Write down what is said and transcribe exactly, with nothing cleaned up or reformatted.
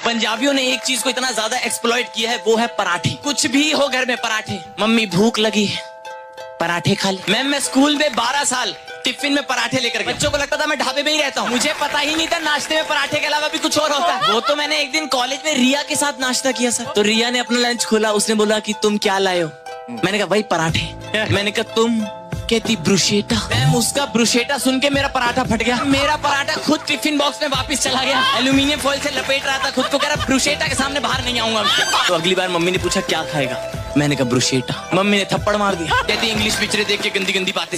पंजाबियों ने एक चीज को इतना ज्यादा एक्सप्लॉइट किया है, वो है पराठे। कुछ भी हो घर में पराठे। मम्मी भूख लगी है, पराठे खा ले। मैम मैं स्कूल में बारह साल टिफिन में पराठे लेकर गया। बच्चों को लगता था मैं ढाबे में ही रहता हूँ। मुझे पता ही नहीं था नाश्ते में पराठे के अलावा भी कुछ और होता है। वो तो मैंने एक दिन कॉलेज में रिया के साथ नाश्ता किया सर। तो रिया ने अपना लंच खोला, उसने बोला कि तुम क्या लाए हो? मैंने कहा भाई पराठे। मैंने कहा तुम? कहती ब्रुशेटा। मैम उसका ब्रुशेटा सुन के मेरा पराठा फट गया। मेरा पराठा खुद टिफिन बॉक्स में वापस चला गया। एल्यूमिनियम फॉइल से लपेट रहा था खुद को, कह रहा ब्रुशेटा के सामने बाहर नहीं आऊंगा। तो अगली बार मम्मी ने पूछा क्या खाएगा, मैंने कहा ब्रुशेटा। मम्मी ने थप्पड़ मार दिया। कहती इंग्लिश पिक्चरें देख के गंदी गंदी बातें